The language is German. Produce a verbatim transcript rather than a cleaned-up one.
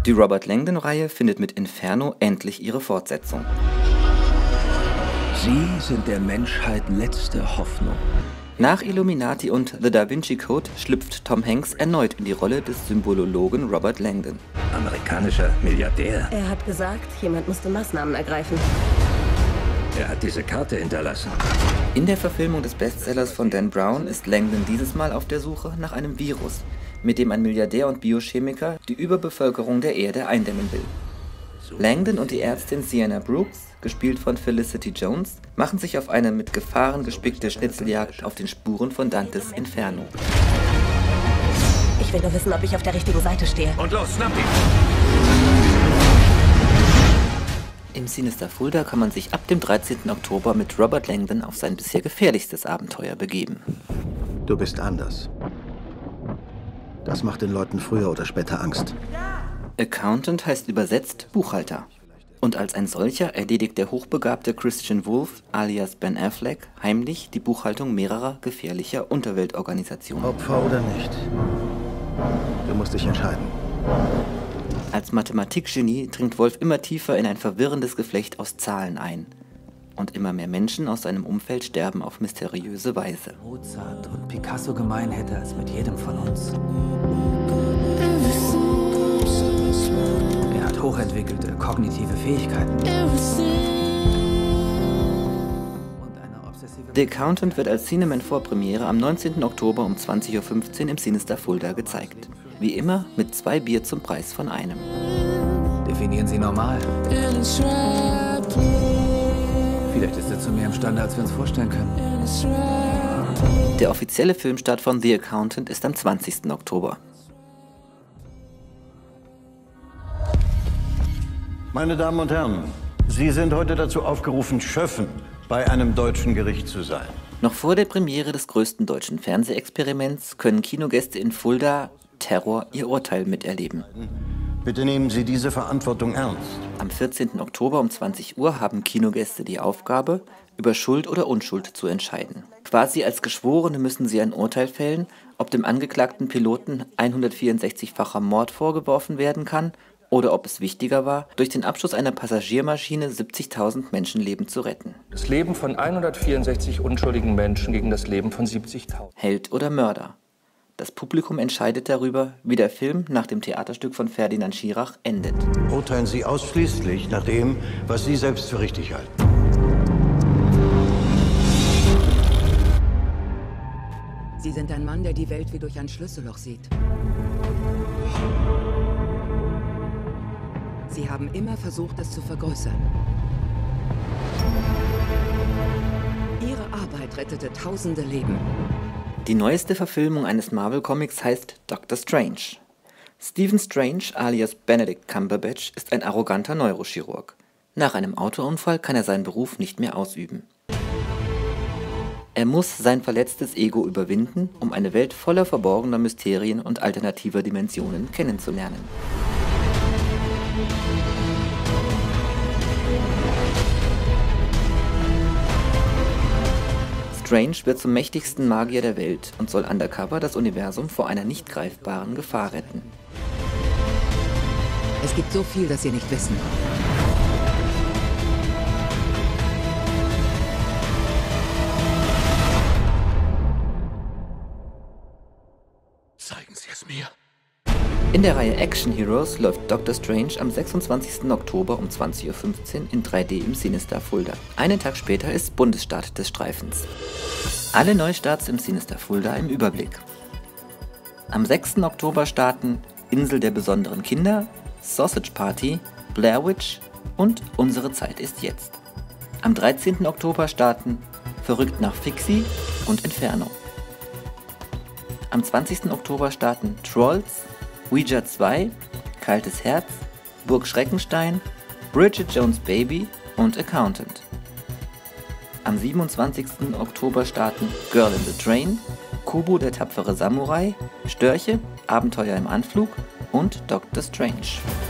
Die Robert Langdon-Reihe findet mit Inferno endlich ihre Fortsetzung. Sie sind der Menschheit letzte Hoffnung. Nach Illuminati und The Da Vinci Code schlüpft Tom Hanks erneut in die Rolle des Symbolologen Robert Langdon. Amerikanischer Milliardär. Er hat gesagt, jemand musste Maßnahmen ergreifen. Er hat diese Karte hinterlassen. In der Verfilmung des Bestsellers von Dan Brown ist Langdon dieses Mal auf der Suche nach einem Virus, mit dem ein Milliardär und Biochemiker die Überbevölkerung der Erde eindämmen will. Langdon und die Ärztin Sienna Brooks, gespielt von Felicity Jones, machen sich auf eine mit Gefahren gespickte Schnitzeljagd auf den Spuren von Dantes Inferno. Ich will nur wissen, ob ich auf der richtigen Seite stehe. Und los, schnapp ihn! Im Sinister Fulda kann man sich ab dem dreizehnten Oktober mit Robert Langdon auf sein bisher gefährlichstes Abenteuer begeben. Du bist anders. Das macht den Leuten früher oder später Angst. Accountant heißt übersetzt Buchhalter. Und als ein solcher erledigt der hochbegabte Christian Wolff alias Ben Affleck heimlich die Buchhaltung mehrerer gefährlicher Unterweltorganisationen. Opfer oder nicht? Du musst dich entscheiden. Als Mathematikgenie dringt Wolff immer tiefer in ein verwirrendes Geflecht aus Zahlen ein. Und immer mehr Menschen aus seinem Umfeld sterben auf mysteriöse Weise. Mozart und Picasso gemein hätte als mit jedem von uns. Er hat hochentwickelte kognitive Fähigkeiten. Und eine obsessive... The Accountant wird als Cineman-Vorpremiere am neunzehnten Oktober um zwanzig Uhr fünfzehn im Sinister Fulda gezeigt. Wie immer mit zwei Bier zum Preis von einem. Definieren Sie normal. Vielleicht ist er zu mehr imstande, als wir uns vorstellen können. Der offizielle Filmstart von The Accountant ist am zwanzigsten Oktober. Meine Damen und Herren, Sie sind heute dazu aufgerufen, Schöffen bei einem deutschen Gericht zu sein. Noch vor der Premiere des größten deutschen Fernsehexperiments können Kinogäste in Fulda Terror ihr Urteil miterleben. Bitte nehmen Sie diese Verantwortung ernst. Am vierzehnten Oktober um zwanzig Uhr haben Kinogäste die Aufgabe, über Schuld oder Unschuld zu entscheiden. Quasi als Geschworene müssen sie ein Urteil fällen, ob dem angeklagten Piloten hundertvierundsechzig-facher Mord vorgeworfen werden kann oder ob es wichtiger war, durch den Abschuss einer Passagiermaschine siebzigtausend Menschenleben zu retten. Das Leben von hundertvierundsechzig unschuldigen Menschen gegen das Leben von siebzigtausend. Held oder Mörder. Das Publikum entscheidet darüber, wie der Film nach dem Theaterstück von Ferdinand Schirach endet. Urteilen Sie ausschließlich nach dem, was Sie selbst für richtig halten. Sie sind ein Mann, der die Welt wie durch ein Schlüsselloch sieht. Sie haben immer versucht, es zu vergrößern. Ihre Arbeit rettete tausende Leben. Die neueste Verfilmung eines Marvel-Comics heißt Doctor Strange. Stephen Strange alias Benedict Cumberbatch ist ein arroganter Neurochirurg. Nach einem Autounfall kann er seinen Beruf nicht mehr ausüben. Er muss sein verletztes Ego überwinden, um eine Welt voller verborgener Mysterien und alternativer Dimensionen kennenzulernen. Strange wird zum mächtigsten Magier der Welt und soll undercover das Universum vor einer nicht greifbaren Gefahr retten. Es gibt so viel, das Sie nicht wissen. Zeigen Sie es mir. In der Reihe Action Heroes läuft Doctor Strange am sechsundzwanzigsten Oktober um zwanzig Uhr fünfzehn in drei D im Sinister Fulda. Einen Tag später ist Bundesstart des Streifens. Alle Neustarts im Sinister Fulda im Überblick. Am sechsten Oktober starten Insel der besonderen Kinder, Sausage Party, Blair Witch und Unsere Zeit ist jetzt. Am dreizehnten Oktober starten Verrückt nach Fixie und Inferno. Am zwanzigsten Oktober starten Trolls, Ouija zwei, Kaltes Herz, Burg Schreckenstein, Bridget Jones' Baby und Accountant. Am siebenundzwanzigsten Oktober starten Girl in the Train, Kubo der tapfere Samurai, Störche, Abenteuer im Anflug und Doctor Strange.